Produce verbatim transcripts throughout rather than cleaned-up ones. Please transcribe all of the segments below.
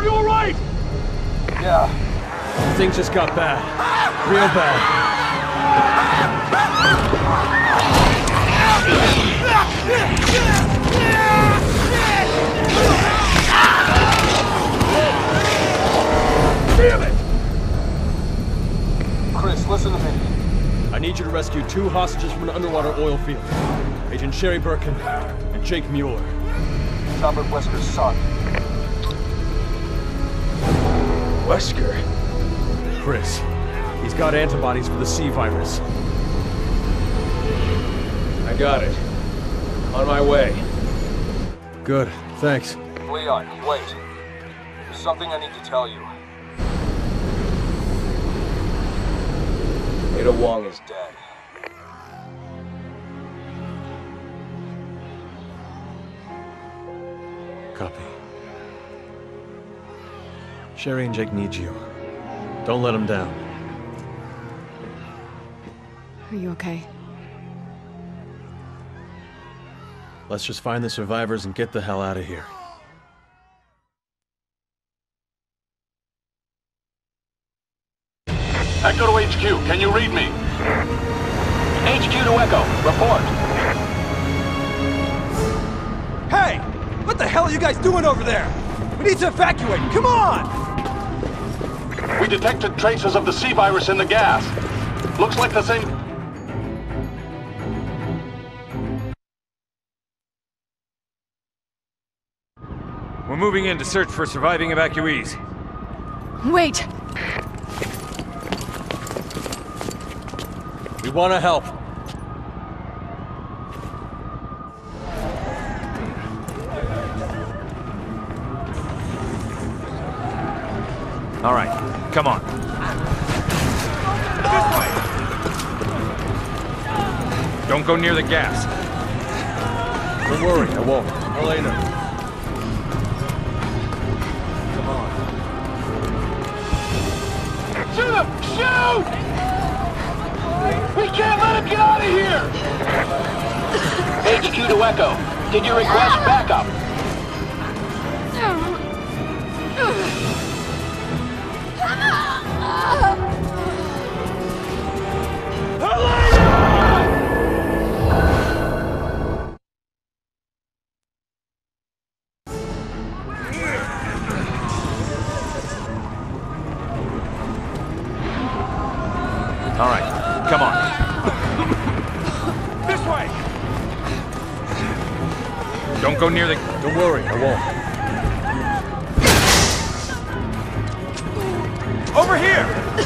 Are you alright? Yeah. Things just got bad. Real bad. Damn it! Chris, listen to me. I need you to rescue two hostages from an underwater oil field. Agent Sherry Birkin and Jake Mueller. Albert Wesker's son. Wesker? Chris. He's got antibodies for the C virus. I got it. On my way. Good, thanks. Leon, wait. There's something I need to tell you. Ada Wong is dead. Copy. Sherry and Jake need you. Don't let them down. Are you okay? Let's just find the survivors and get the hell out of here. Echo to H Q, can you read me? H Q to Echo, report. Hey! What the hell are you guys doing over there? We need to evacuate! Come on! We detected traces of the C virus in the gas. Looks like the same... We're moving in to search for surviving evacuees. Wait! We want to help. All right, come on. This way! Don't go near the gas. Don't worry, I won't. Elena. Come on. Shoot him! Shoot! We can't let him get out of here! H Q to Echo, did you request backup? All right, come on. This way! Don't go near the... Don't worry, I won't. Over here!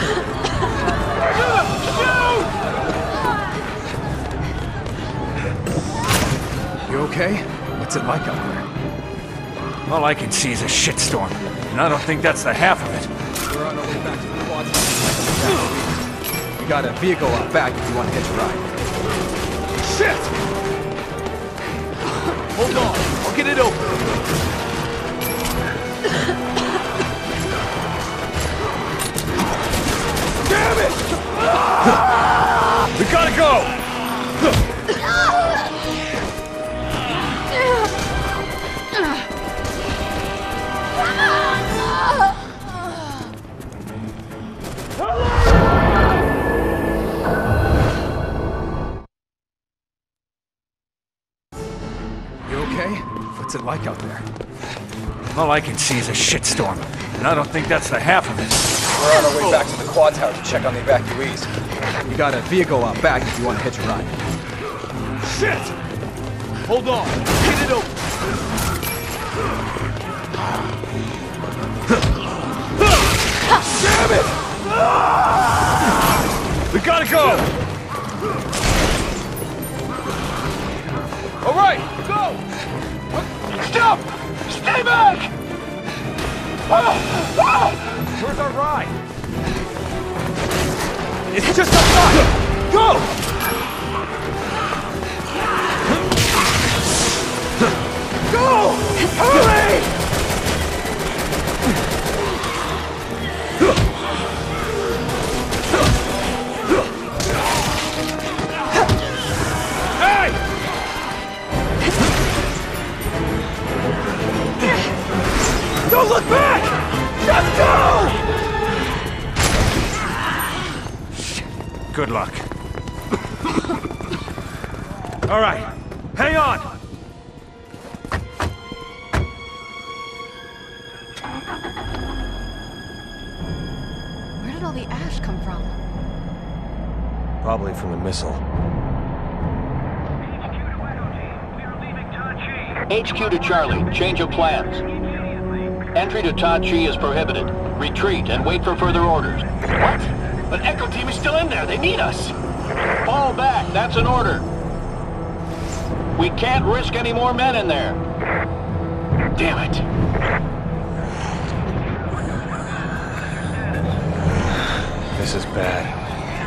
You okay? What's it like out there? All I can see is a shitstorm, and I don't think that's the half of it. We're on our way back to the quad. We got a vehicle out back if you want to hitch a ride. Shit! Hold on, I'll get it open. Damn it! We gotta go! You okay? What's it like out there? All I can see is a shitstorm, and I don't think that's the half of it. We're on our way back to the quad tower to check on the evacuees. We got a vehicle out back if you want to hitch a ride. Shit! Hold on. Get it open. Damn it! We gotta go! All right, go! Stop! Stay back! Ah! Ah! Where's our ride? It's just outside! Go! Go! Hurry! Hey! Don't look back! Good luck. All right, hang on! Where did all the ash come from? Probably from the missile. H Q to Charlie. Change of plans. Entry to Tachi is prohibited. Retreat and wait for further orders. What? But Echo Team is still in there. They need us. Fall back. That's an order. We can't risk any more men in there. Damn it. This is bad.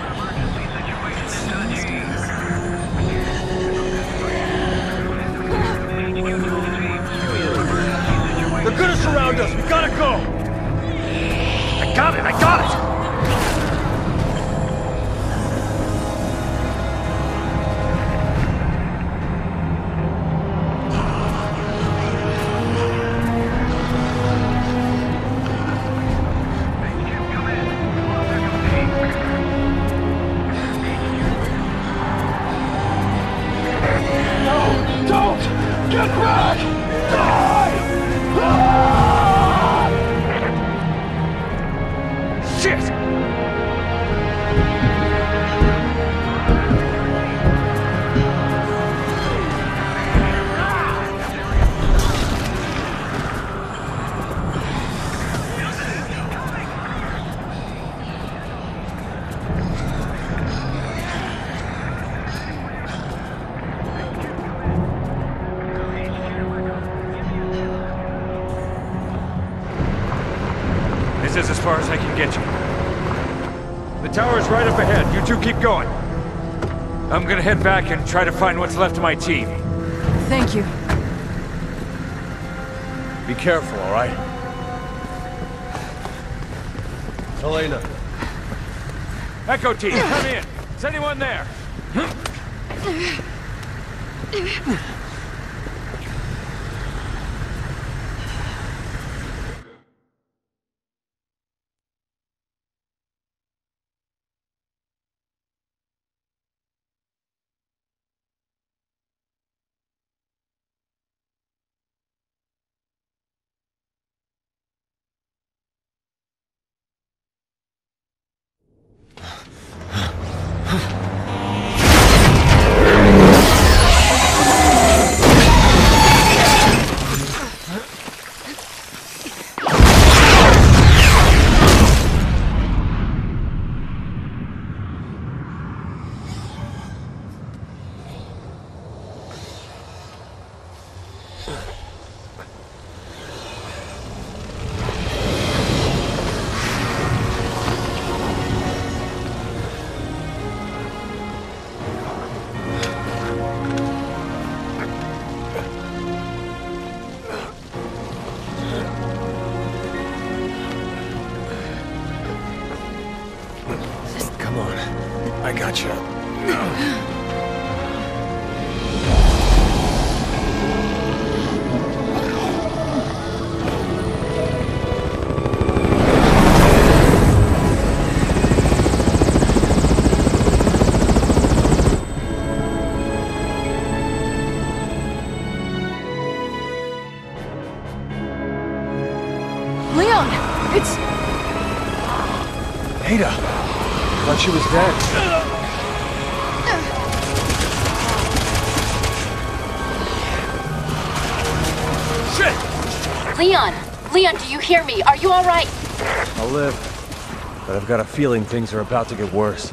They're gonna surround us! We gotta go! I got it! I got it! This is as far as I can get you. The tower's right up ahead. You two keep going. I'm gonna head back and try to find what's left of my team. Thank you. Be careful, all right? Elena. Echo Team, come in. Is anyone there? Come on. I got you. Leon! It's... Ada! Thought she was dead. Shit! Leon! Leon, do you hear me? Are you alright? I'll live. But I've got a feeling things are about to get worse.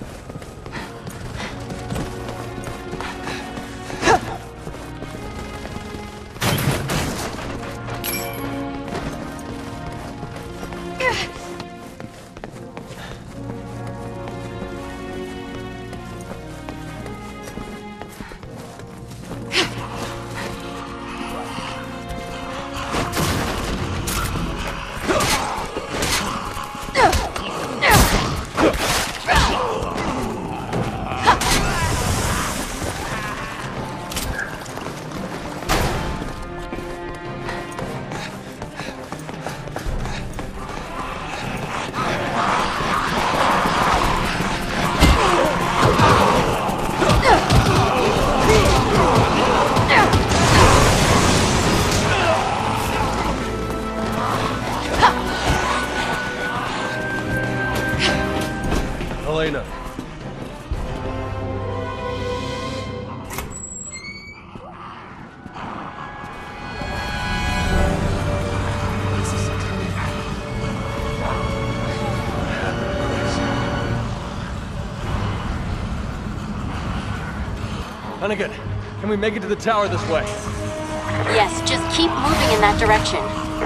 Hunnigan, can we make it to the tower this way? Yes, just keep moving in that direction.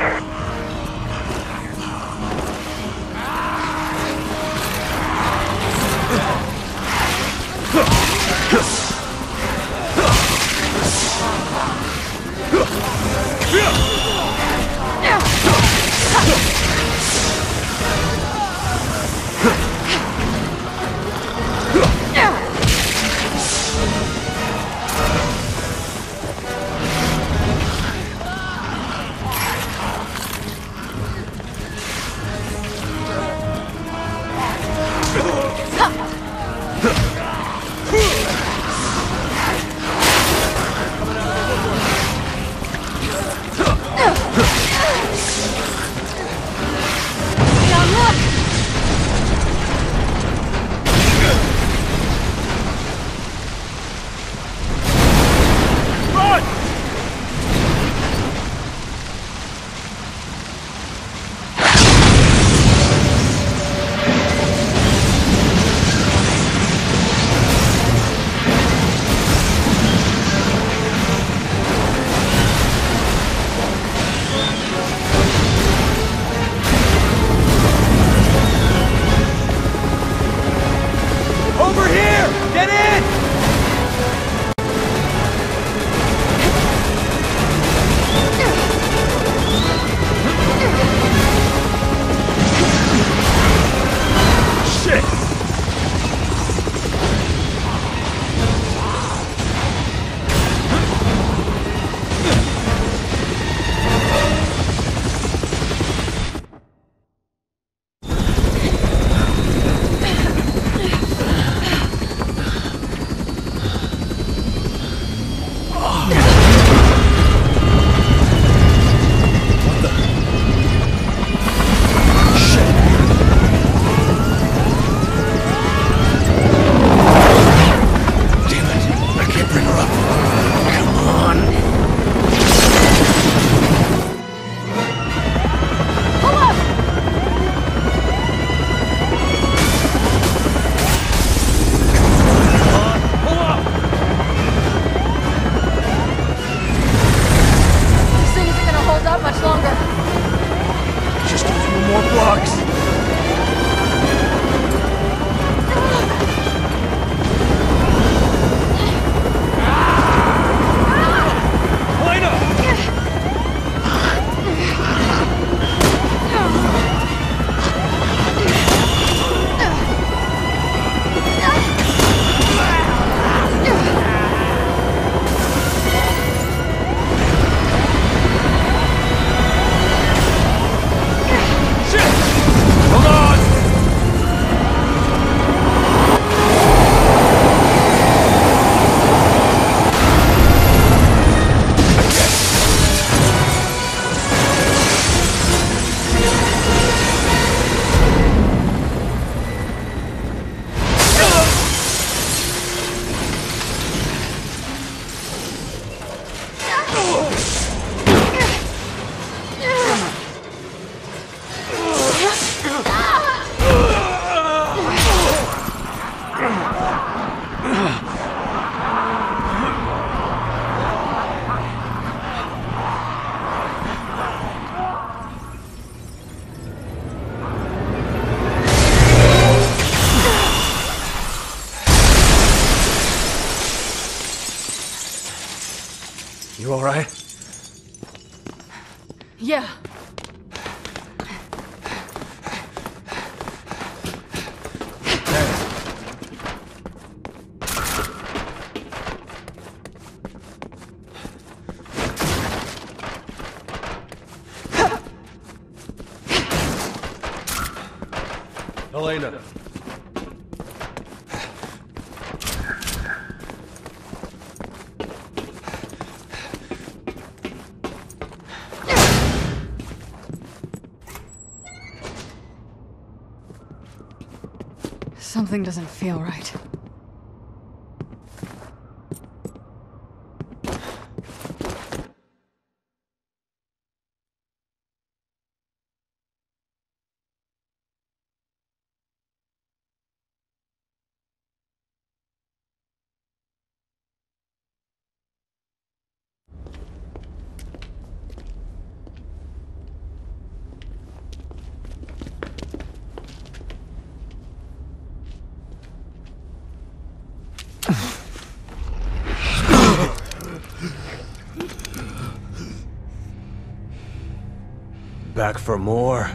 You all right? Yeah. Elena. Something doesn't feel right. Back for more?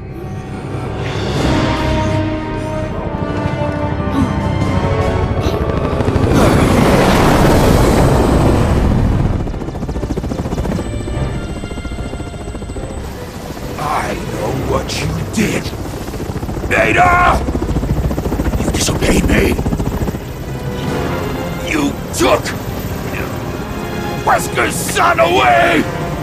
I know what you did! Ada! You disobeyed me! You took Wesker's son away!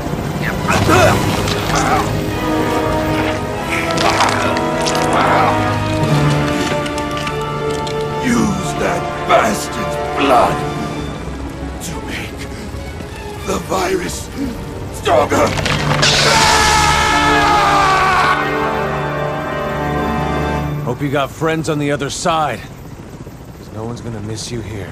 Use that bastard's blood to make the virus stronger! Hope you got friends on the other side. Because no one's gonna miss you here.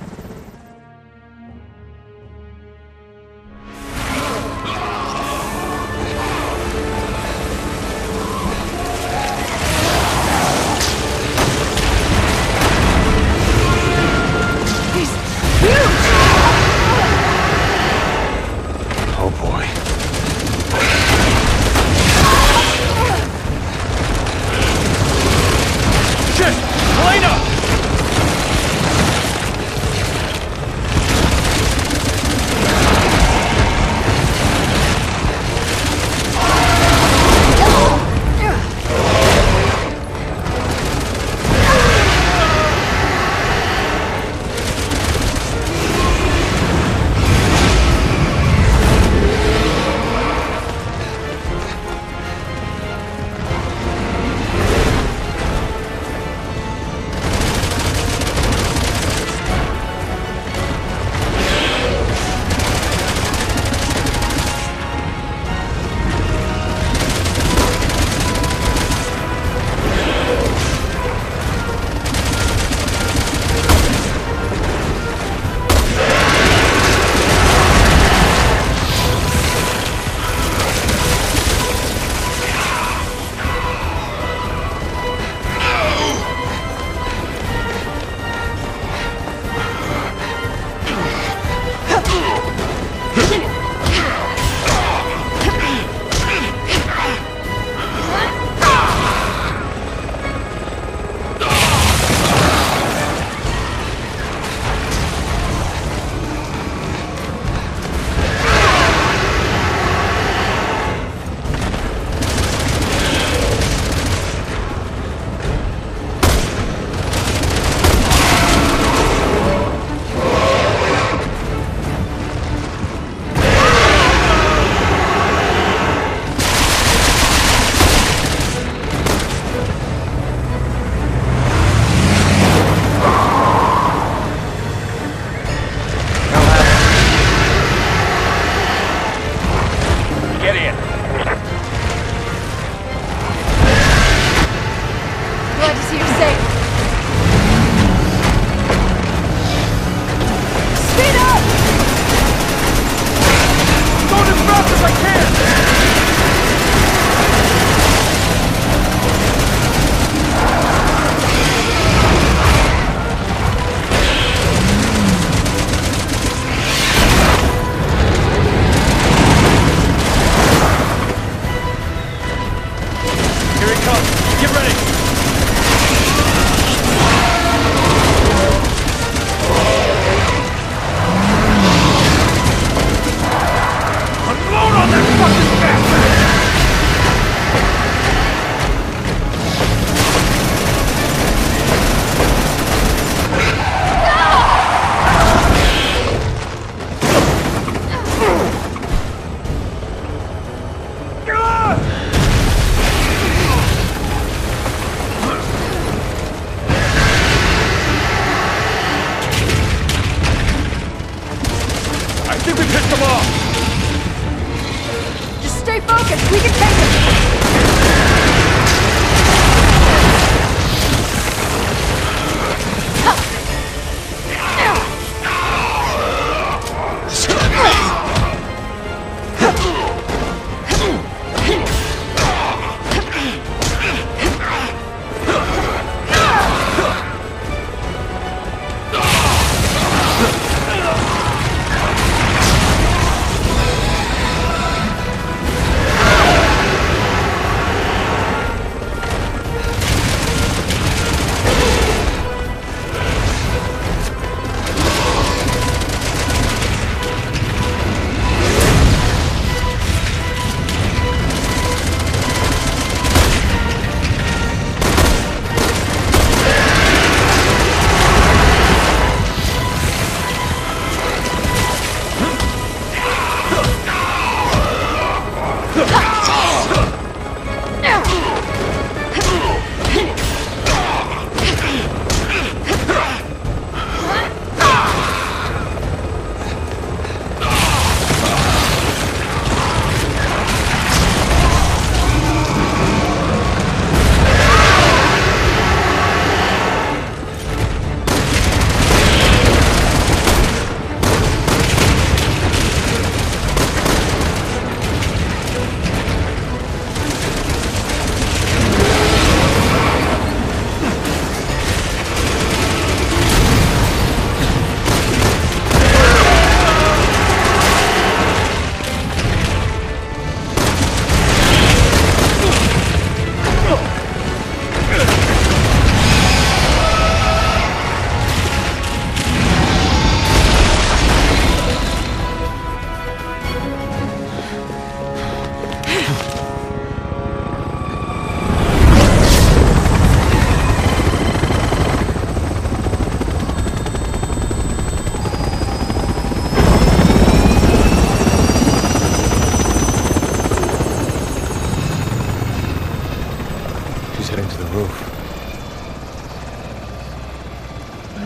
Oh boy. Shit! Helena!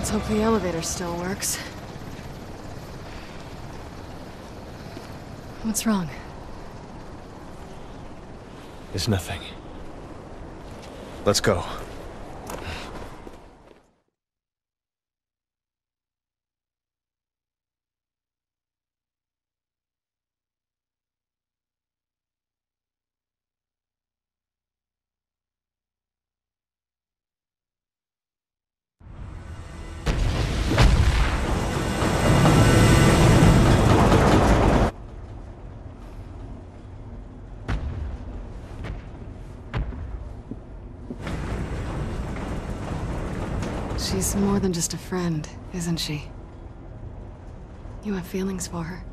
Let's hope the elevator still works. What's wrong? It's nothing. Let's go. She's more than just a friend, isn't she? You have feelings for her.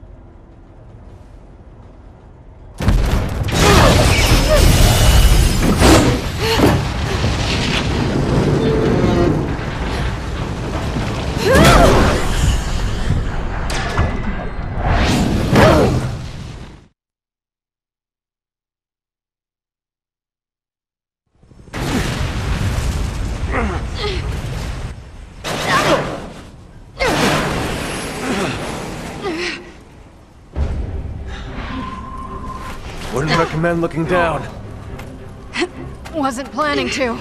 Wouldn't recommend looking down. Wasn't planning to.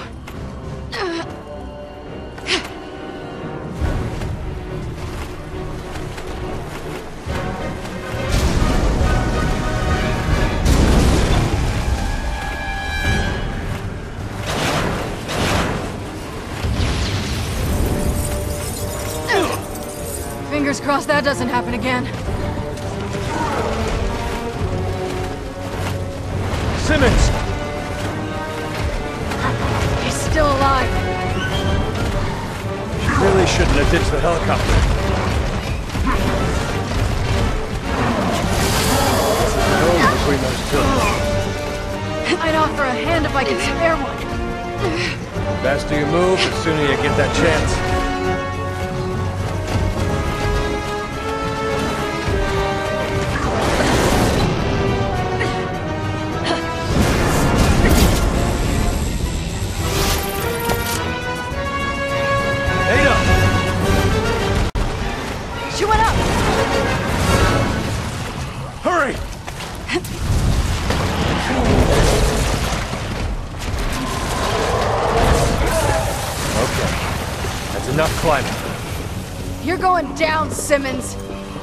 Fingers crossed that doesn't happen again. Simmons! He's still alive. You really shouldn't have ditched the helicopter. No between those two. I'd offer a hand if I could spare one. The faster you move, the sooner you get that chance. She went up! Hurry! Okay. That's enough climbing. You're going down, Simmons!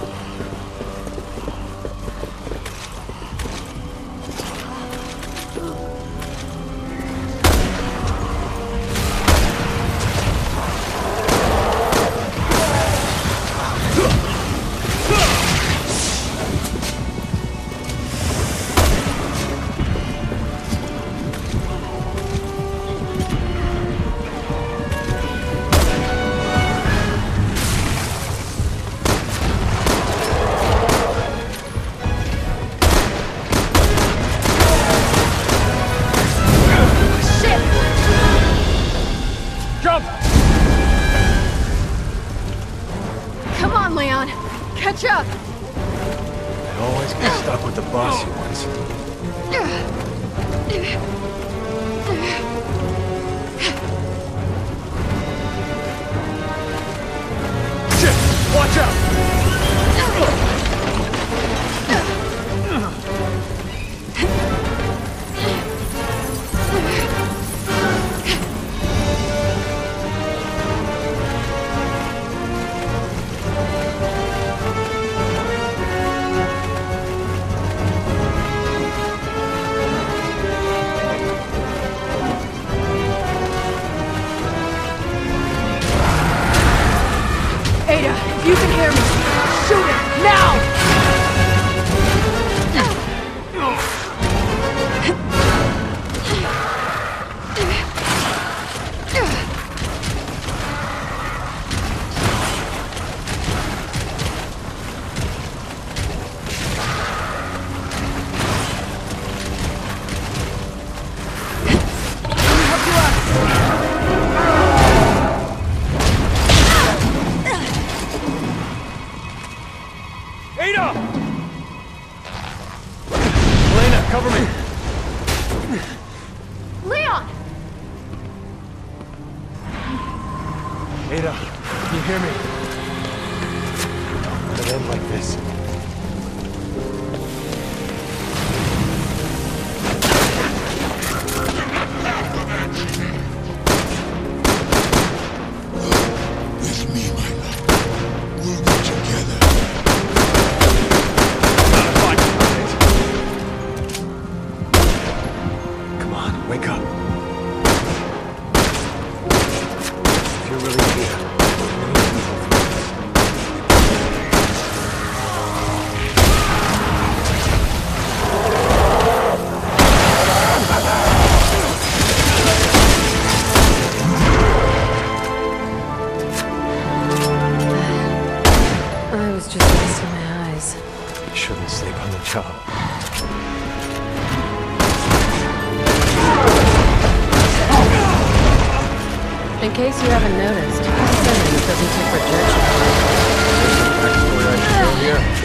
Come on, Leon! Catch up! I always get stuck with the bossy ones. Shit! Watch out! Ada, if you can hear me, shoot it, now! Ada! Elena, cover me! Leon! Ada, Can you hear me? It end like this. With me, my love. We'll be together. Come on, wake up. If you're really here. I was just resting my eyes. You shouldn't sleep on the job. In case you haven't noticed, Simmons doesn't take rejection. Backstory I should show here.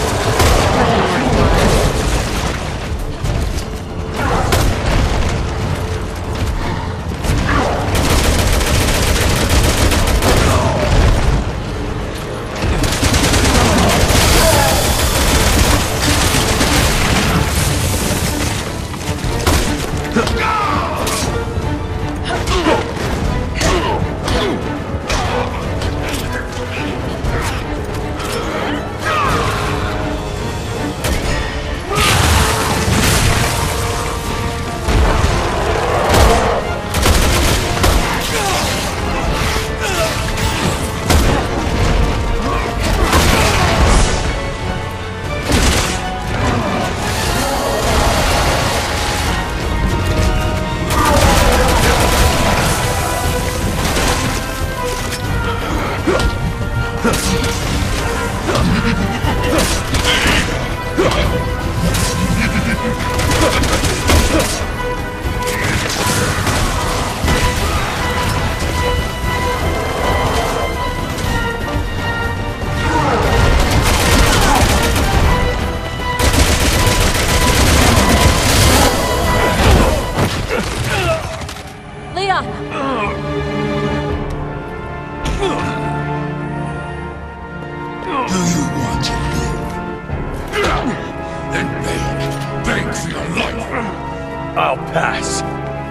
Do you want to live? Then beg, beg for your life. I'll pass.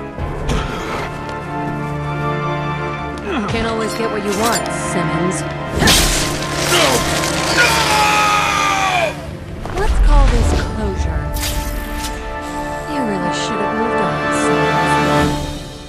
Can't always get what you want, Simmons. No! Let's call this closure. You really should have moved on, Simmons.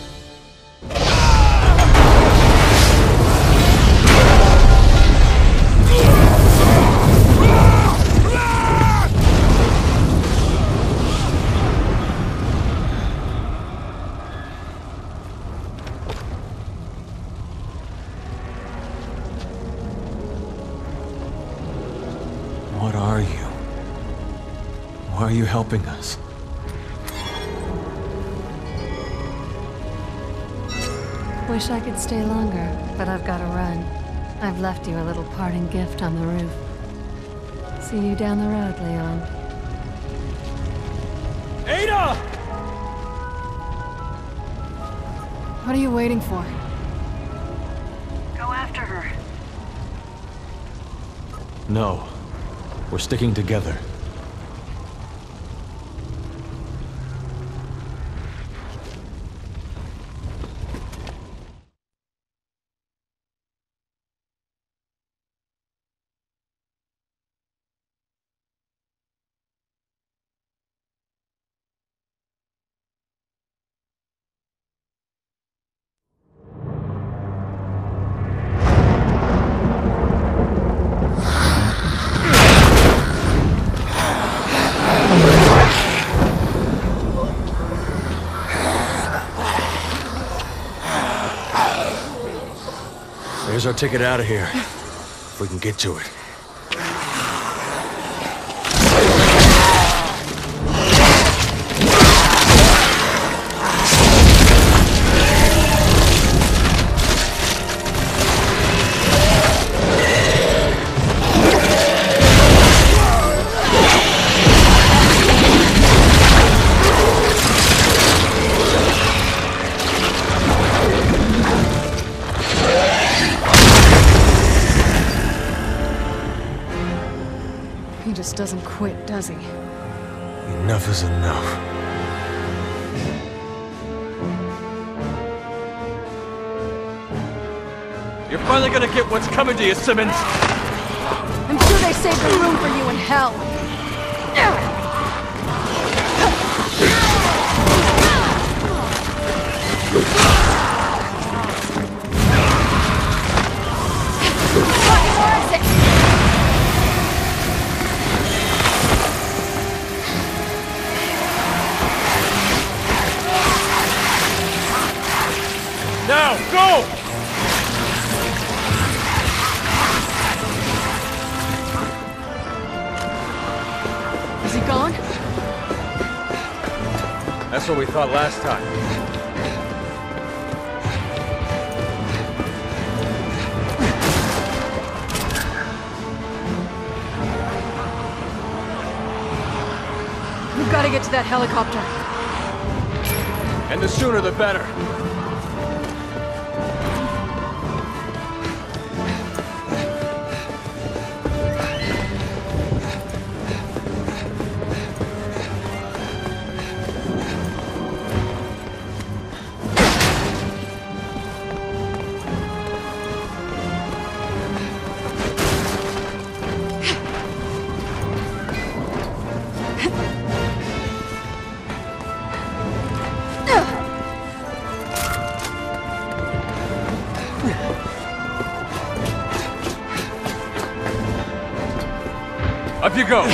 What are you? Why are you helping us? Wish I could stay longer, but I've got to run. I've left you a little parting gift on the roof. See you down the road, Leon. Ada! What are you waiting for? Go after her. No. We're sticking together. There's our ticket out of here. If we can get to it. doesn't quit, does he? Enough is enough. You're finally gonna get what's coming to you, Simmons! I'm sure they saved the room for you in hell. Now, go! Is he gone? That's what we thought last time. We've got to get to that helicopter. And the sooner the better. Up you go!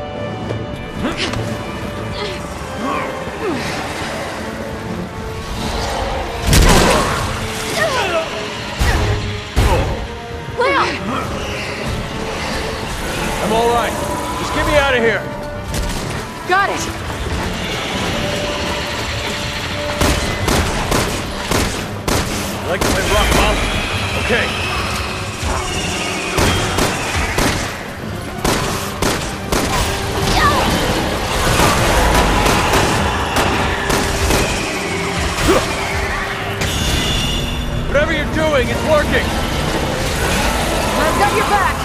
Leon! I'm all right. Just get me out of here. Got it! You like to play rock, Mom? Okay. Whatever you're doing, it's working! I've got your back!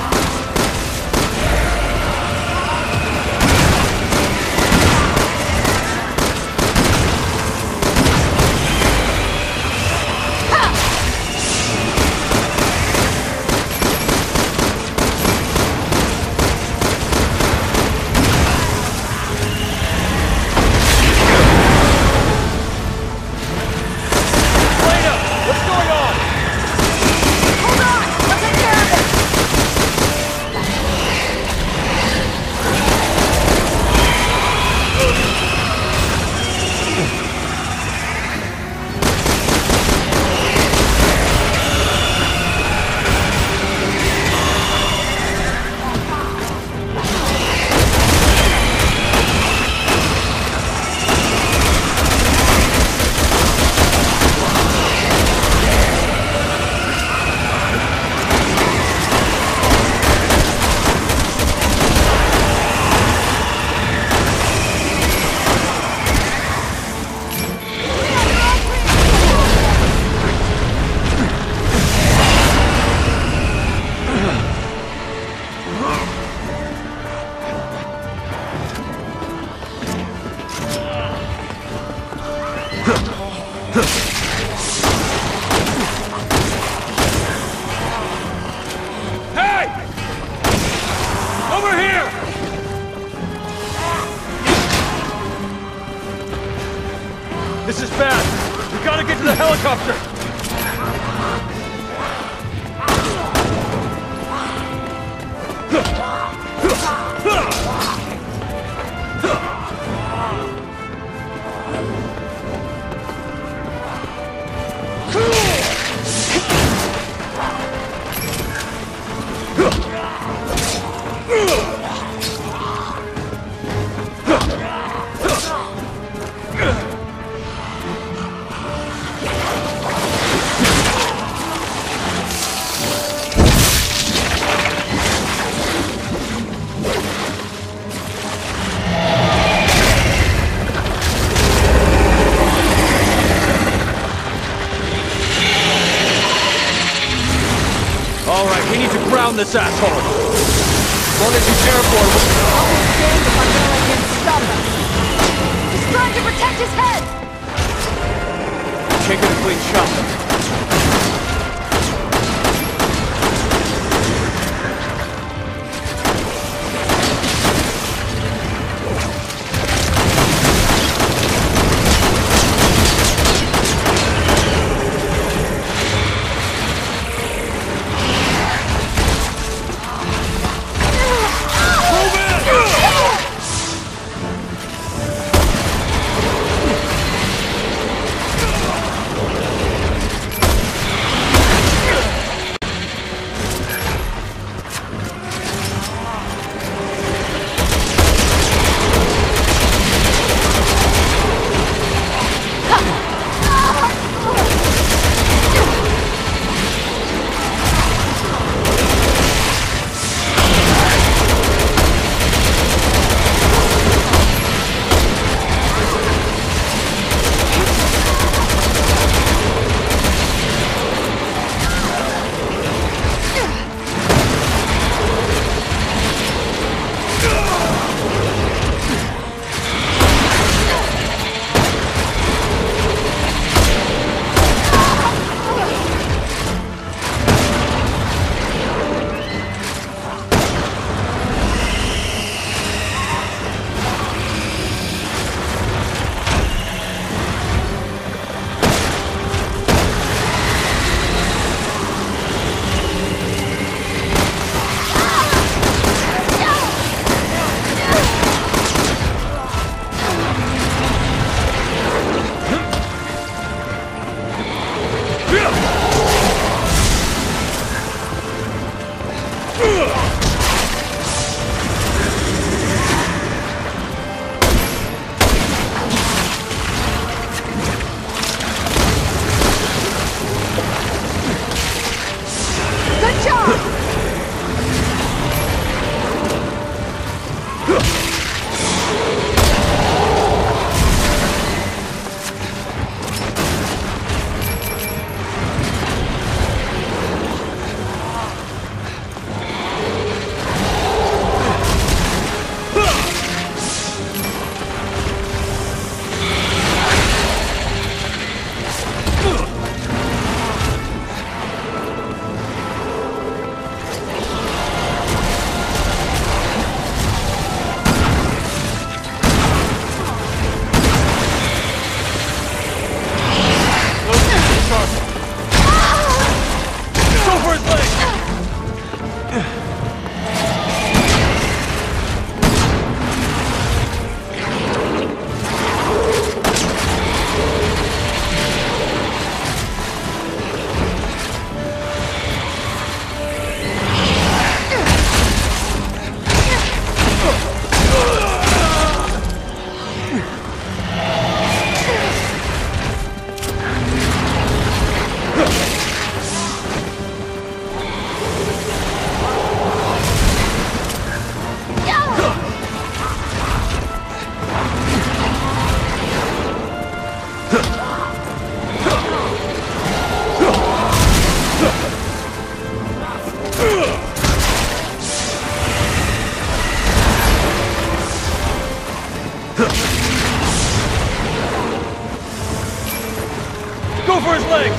This is bad! We gotta get to the helicopter! All right, we need to ground this asshole. As long as you care for him. I'll be damned if I'm gonna let him stop us. He's trying to protect his head! Can't get a clean shot. Go for his legs!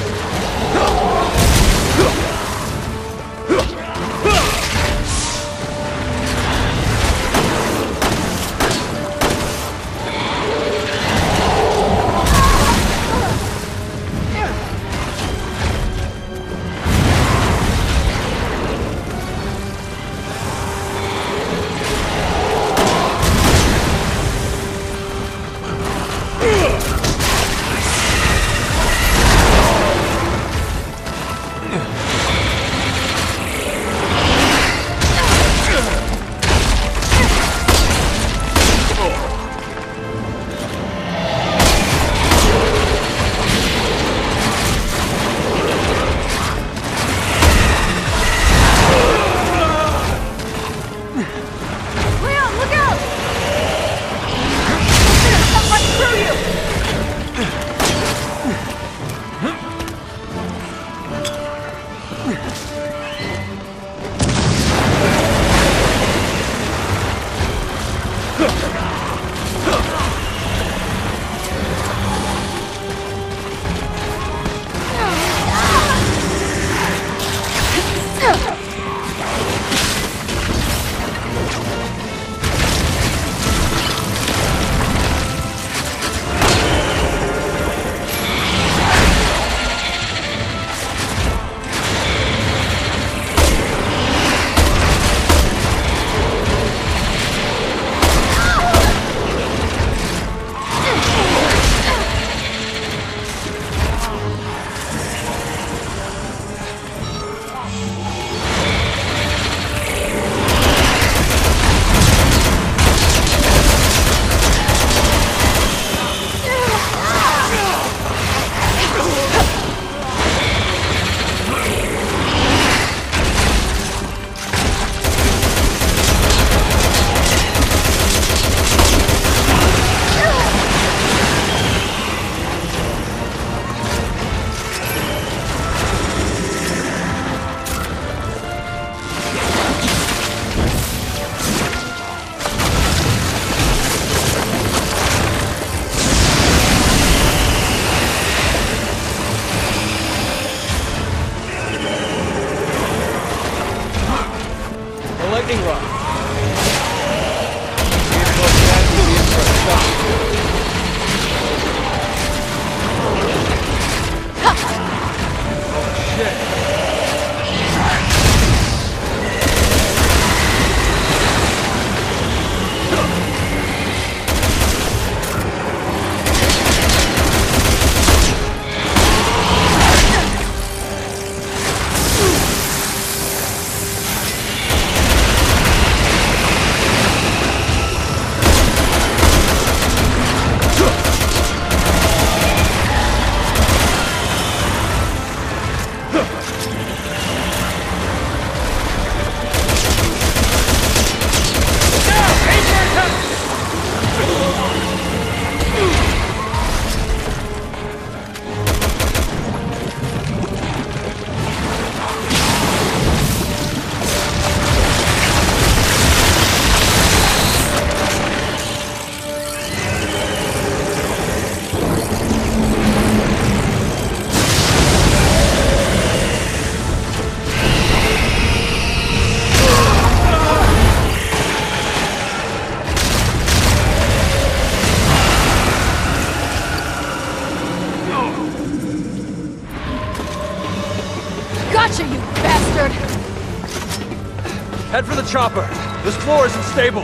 Head for the chopper. This floor isn't stable.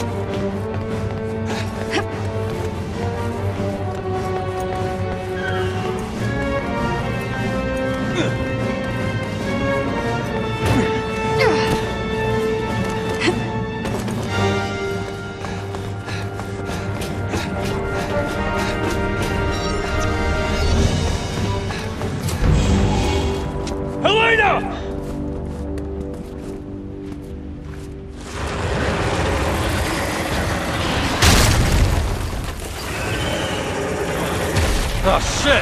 Helena! Oh, shit!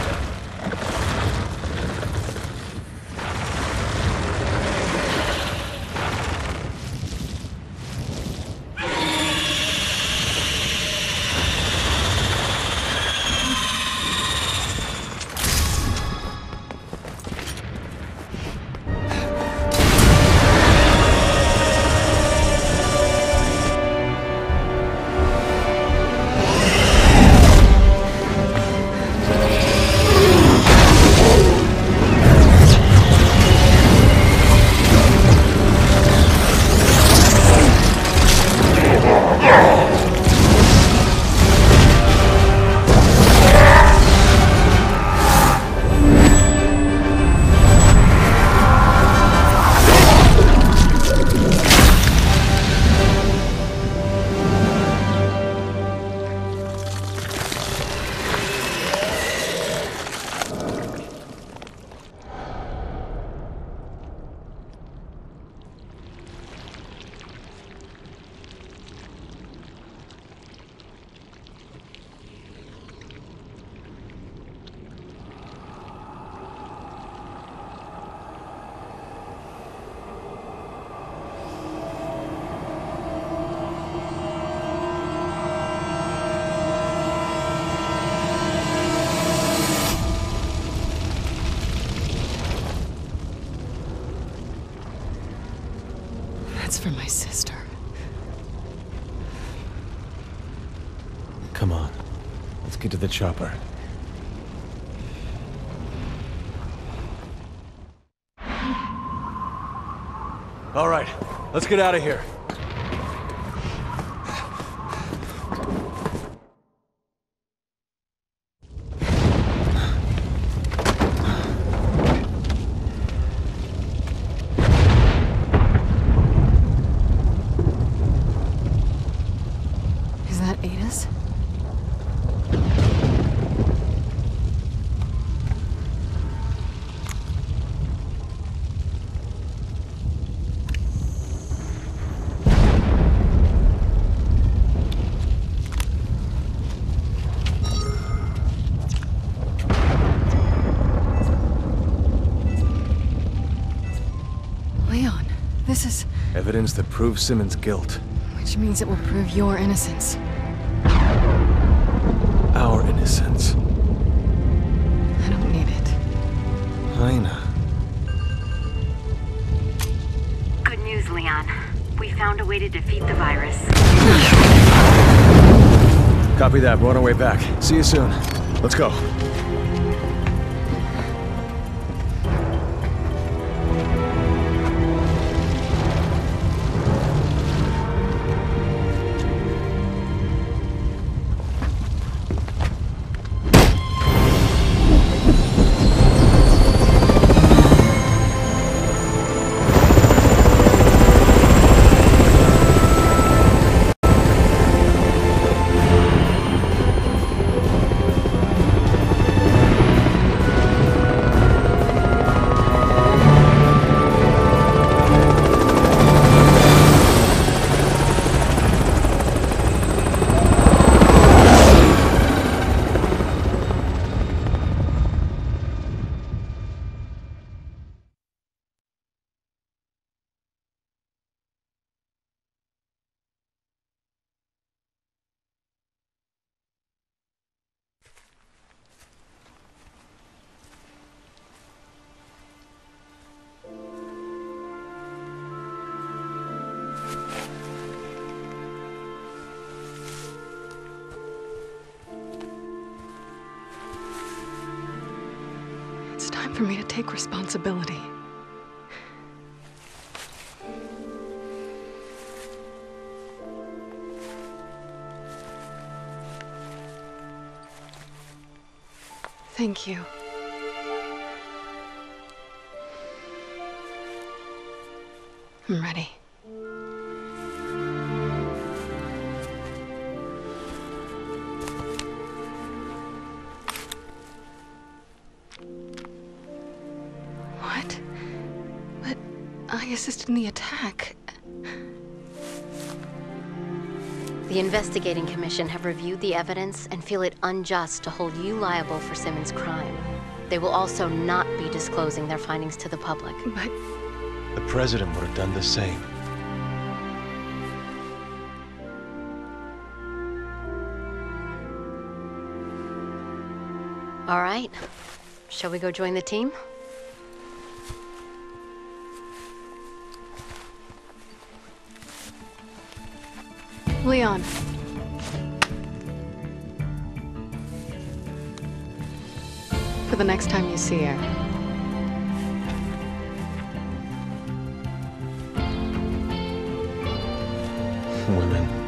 That's for my sister. Come on. Let's get to the chopper. All right, let's get out of here. Is that Ada's? Leon, this is... Evidence that proves Simmons' guilt. Which means it will prove your innocence. Our innocence. I don't need it. Helena. Good news, Leon. We found a way to defeat the virus. Copy that. We're on our way back. See you soon. Let's go. It's time for me to take responsibility. Thank you. I'm ready. What? But I assisted in the attack. The Investigating Commission have reviewed the evidence and feel it unjust to hold you liable for Simmons' crime. They will also not be disclosing their findings to the public. But The president would have done the same. All right. Shall we go join the team? Leon. For the next time you see her. Women.